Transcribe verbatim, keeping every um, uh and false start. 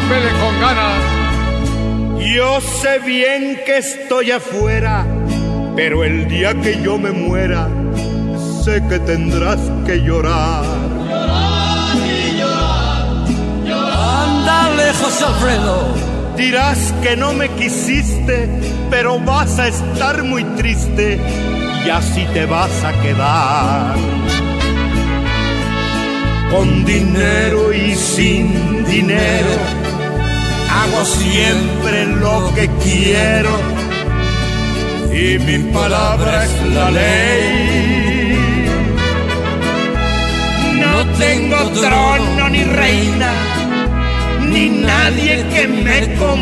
pele con ganas. Yo sé bien que estoy afuera, pero el día que yo me muera, sé que tendrás que llorar. Llorar y llorar, llorar. Ándale, José Alfredo. Dirás que no me quisiste, pero vas a estar muy triste y así te vas a quedar. Con dinero y sin dinero, hago siempre lo que quiero y mi palabra es la ley. No tengo trono ni reina, ni nadie que me comande.